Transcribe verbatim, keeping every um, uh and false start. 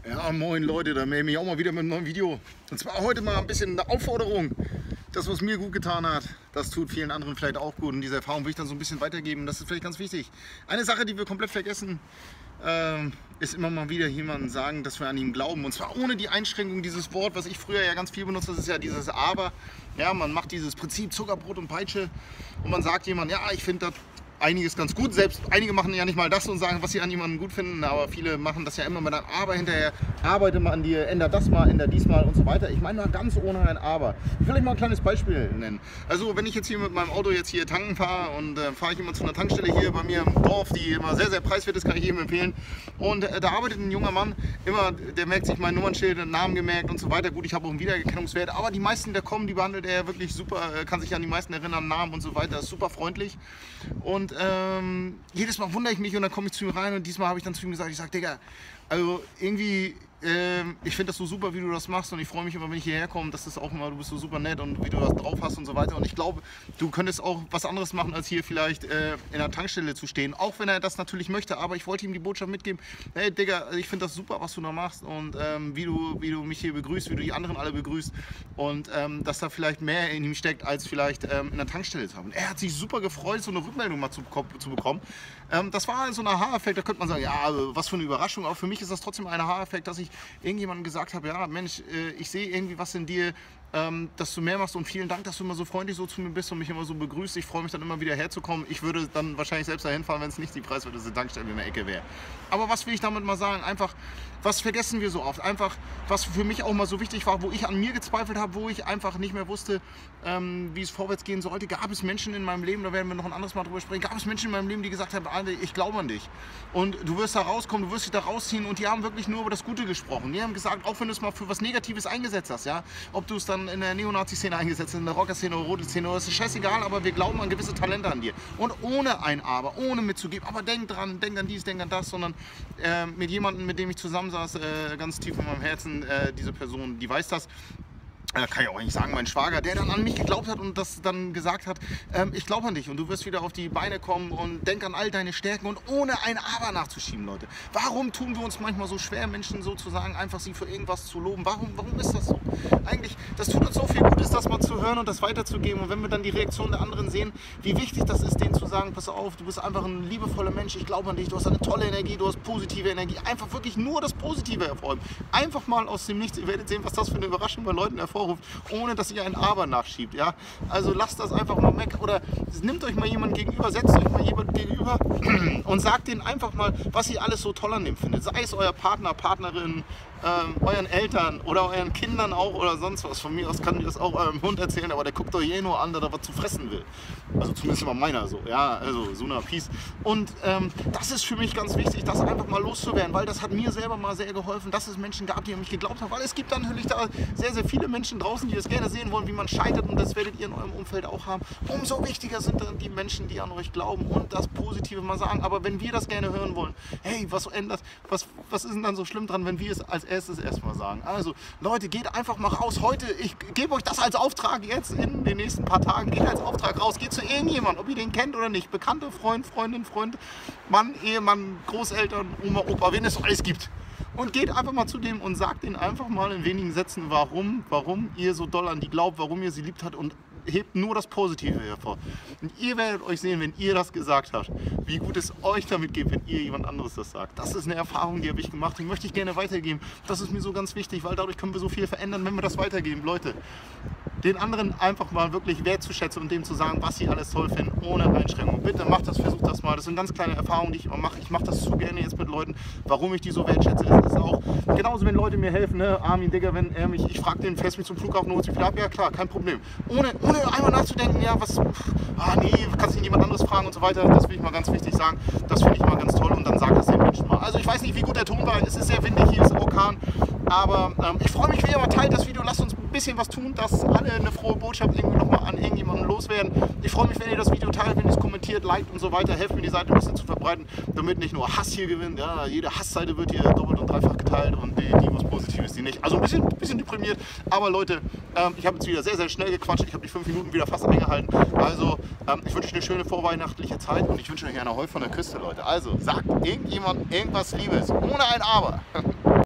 Ja, moin Leute, da melde ich mich auch mal wieder mit einem neuen Video. Und zwar heute mal ein bisschen eine Aufforderung. Das, was mir gut getan hat, das tut vielen anderen vielleicht auch gut. Und diese Erfahrung will ich dann so ein bisschen weitergeben. Das ist vielleicht ganz wichtig. Eine Sache, die wir komplett vergessen, äh, ist immer mal wieder jemandem sagen, dass wir an ihn glauben. Und zwar ohne die Einschränkung dieses Wort, was ich früher ja ganz viel benutze, das ist ja dieses Aber. Ja, man macht dieses Prinzip Zuckerbrot und Peitsche und man sagt jemand, ja, ich finde das einiges ganz gut. Selbst einige machen ja nicht mal das und sagen, was sie an jemandem gut finden, aber viele machen das ja immer mit einem Aber hinterher. Arbeite mal an dir, ändere das mal, ändere dies mal und so weiter. Ich meine mal ganz ohne ein Aber. Ich will euch mal ein kleines Beispiel nennen. Also wenn ich jetzt hier mit meinem Auto jetzt hier tanken fahre und äh, fahre ich immer zu einer Tankstelle hier bei mir im Dorf, die immer sehr, sehr preiswert ist, kann ich jedem empfehlen. Und äh, da arbeitet ein junger Mann, immer, der merkt sich mein Nummernschild, den Namen gemerkt und so weiter. Gut, ich habe auch einen Wiedererkennungswert, aber die meisten, die da kommen, die behandelt er wirklich super, äh, kann sich an die meisten erinnern, Namen und so weiter, ist super freundlich. Und ähm, jedes Mal wundere ich mich und dann komme ich zu ihm rein und diesmal habe ich dann zu ihm gesagt, ich sage, Digga, also irgendwie, ähm, ich finde das so super, wie du das machst und ich freue mich immer, wenn ich hierher komme, das ist auch immer, du bist so super nett und wie du das drauf hast und so weiter und ich glaube, du könntest auch was anderes machen, als hier vielleicht äh, in der Tankstelle zu stehen, auch wenn er das natürlich möchte, aber ich wollte ihm die Botschaft mitgeben, hey Digga, ich finde das super, was du da machst und ähm, wie, du, wie du mich hier begrüßt, wie du die anderen alle begrüßt und ähm, dass da vielleicht mehr in ihm steckt, als vielleicht ähm, in der Tankstelle zu haben. Er hat sich super gefreut, so eine Rückmeldung mal zu, zu bekommen. Ähm, das war so ein Aha-Effekt, da könnte man sagen, ja, was für eine Überraschung, aber für mich ist das trotzdem ein Aha-Effekt, dass ich irgendjemandem gesagt habe, ja Mensch, äh, ich sehe irgendwie was in dir, ähm, dass du mehr machst und vielen Dank, dass du immer so freundlich so zu mir bist und mich immer so begrüßt. Ich freue mich dann immer wieder herzukommen. Ich würde dann wahrscheinlich selbst dahin fahren, wenn es nicht die preiswerteste Tankstelle in der Ecke wäre. Aber was will ich damit mal sagen? Einfach, was vergessen wir so oft? Einfach, was für mich auch mal so wichtig war, wo ich an mir gezweifelt habe, wo ich einfach nicht mehr wusste, ähm, wie es vorwärts gehen sollte. Gab es Menschen in meinem Leben, da werden wir noch ein anderes Mal drüber sprechen, gab es Menschen in meinem Leben, die gesagt haben, ich glaube an dich. Und du wirst da rauskommen, du wirst dich da rausziehen und die haben wirklich nur über das Gute gesprochen. Die haben gesagt, auch wenn du es mal für was Negatives eingesetzt hast, ja, ob du es dann in der Neonazi-Szene eingesetzt hast, in der Rocker-Szene oder Rote-Szene, das ist scheißegal, aber wir glauben an gewisse Talente an dir. Und ohne ein Aber, ohne mitzugeben, aber denk dran, denk an dies, denk an das, sondern äh, mit jemandem, mit dem ich zusammensaß, äh, ganz tief in meinem Herzen, äh, diese Person, die weiß das, äh, kann ich auch nicht sagen, mein Schwager, der dann an mich geglaubt hat und das dann gesagt hat, ähm, ich glaube an dich und du wirst wieder auf die Beine kommen und denk an all deine Stärken und ohne ein Aber nachzuschieben, Leute. Warum tun wir uns manchmal so schwer, Menschen sozusagen einfach sie für irgendwas zu loben? Warum, warum ist das so? Eigentlich, das tut uns so viel Gutes, das mal zu hören und das weiterzugeben und wenn wir dann die Reaktion der anderen sehen, wie wichtig das ist, denen zu sagen, pass auf, du bist einfach ein liebevoller Mensch, ich glaube an dich, du hast eine tolle Energie, du hast positive Energie, einfach wirklich nur das Positive hervorheben. Einfach mal aus dem Nichts, ihr werdet sehen, was das für eine Überraschung bei Leuten hervorruft, ohne dass ihr ein Aber nachschiebt, ja. Also lasst das einfach mal weg oder nehmt euch mal jemanden gegenüber, setzt euch mal jemanden gegenüber und sagt denen einfach mal, was ihr alles so toll an dem findet. Sei es euer Partner, Partnerin, ähm, euren Eltern oder euren Kindern auch oder sonst was. Von mir aus kann ich das auch eurem Hund erzählen, aber der guckt euch eh nur an, dass er was zu fressen will. Also zumindest mal meiner so, ja, also so eine Peace. Und ähm, das ist für mich ganz wichtig, das einfach mal loszuwerden, weil das hat mir selber mal sehr geholfen, dass es Menschen gab, die an mich geglaubt haben, weil es gibt dann natürlich da sehr, sehr viele Menschen draußen, die das gerne sehen wollen, wie man scheitert und das werdet ihr in eurem Umfeld auch haben. Umso wichtiger sind dann die Menschen, die an euch glauben und das Positive mal sagen. Aber wenn wir das gerne hören wollen, hey, was ändert, was, was ist denn dann so schlimm dran, wenn wir es als erstes erstmal sagen? Also Leute, geht einfach mal raus. Heute, ich gebe euch das als Auftrag jetzt in den nächsten paar Tagen, geht als Auftrag raus, geht zu irgendjemandem, ob ihr den kennt oder nicht, Bekannte, Freund, Freundin, Freund, Mann, Ehemann, Großeltern, Oma, Opa, wen es alles gibt. Und geht einfach mal zu dem und sagt ihnen einfach mal in wenigen Sätzen, warum, warum ihr so doll an die glaubt, warum ihr sie liebt habt und hebt nur das Positive hervor. Und ihr werdet euch sehen, wenn ihr das gesagt habt, wie gut es euch damit geht, wenn ihr jemand anderes das sagt. Das ist eine Erfahrung, die habe ich gemacht, die möchte ich gerne weitergeben. Das ist mir so ganz wichtig, weil dadurch können wir so viel verändern, wenn wir das weitergeben. Leute, den anderen einfach mal wirklich wertzuschätzen und dem zu sagen, was sie alles toll finden, ohne Einschränkung. Bitte macht das, versucht das mal. Das sind ganz kleine Erfahrungen, die ich immer mache. Ich mache das zu gerne jetzt mit Leuten, warum ich die so wertschätze. Das ist auch genauso, wenn Leute mir helfen, ne? Armin, Digga, wenn er mich, ich frage den, fährst mich zum Flughafen, holst mich wieder ab, ja klar, kein Problem. Ohne, ohne einmal nachzudenken, ja, was, ah nee, kannst du jemand anderes fragen und so weiter. Das will ich mal ganz wichtig sagen. Das finde ich mal ganz toll und dann sagt das den Menschen mal. Also ich weiß nicht, wie gut der Ton war. Es ist sehr windig, hier ist Orkan. Aber ähm, ich freue mich, wenn ihr mal teilt das Video. Lasst uns ein bisschen was tun, dass alle eine frohe Botschaft irgendwie nochmal an irgendjemanden loswerden. Ich freue mich, wenn ihr das Video teilt, wenn ihr es kommentiert, liked und so weiter. Helft mir, die Seite ein bisschen zu verbreiten, damit nicht nur Hass hier gewinnt. Ja, jede Hassseite wird hier doppelt und dreifach geteilt und die, die was Positives, die nicht. Also ein bisschen, bisschen deprimiert. Aber Leute, ähm, ich habe jetzt wieder sehr, sehr schnell gequatscht. Ich habe die fünf Minuten wieder fast eingehalten. Also ähm, ich wünsche euch eine schöne vorweihnachtliche Zeit und ich wünsche euch eine Heu von der Küste, Leute. Also sagt irgendjemand irgendwas Liebes, ohne ein Aber.